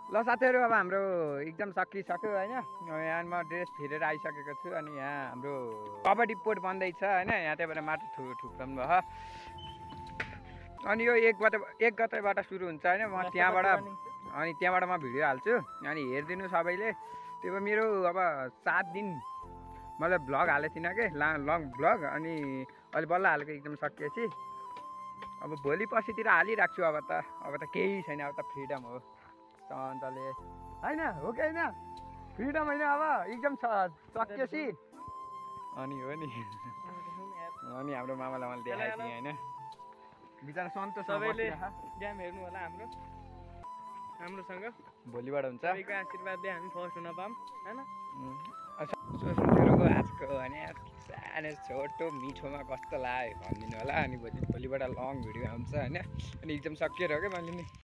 ल साथीहरू अब हाम्रो एक्जाम सकिसक्यो होइन यहाँ म ड्रेस फेरेर आइसकेको छु अनि यहाँ हाम्रो कबड्डी पोट बन्दैछ होइन यहाँ त्यहाँबाट माटो ठुक्राउनु भयो अनि यो एक गतेबाट सुरु हुन्छ होइन म त्यहाँबाट म भिडियो हाल्छु अनि हेरिदिनु सबैले त्यो मेरो अब 7 दिन मैले भ्लग हालेको थिइनँ कि लङ भ्लग अनि अहिले बल्ल हालेको एकदम सकिएपछि अब भोलि पर्सितिर हालिराख्छु अब त केही छैन अब त फ्रिडम हो सन्तले होइन हो कि होइन फ्रिडम होइन अब एकदम सकिएपछि अनि हो नि अनि हाम्रो मामालाई मैले देखाएको थिएँ होइन बिचरा सन्तोष सबैले गेम हेर्नु होला हाम्रोसँग भोलिबाट हुन्छ सबैको आशीर्वादले हामी फर्स्ट हुन पाऊँ हैन साथीहरूको आजको भने सानो छोटो मिठोमा कस्तो लाग्यो भनिदिनु होला अनि भोलिबाट लङ भिडियो आउँछ होइन अनि एकदम सकिएर हो क्या मैले नि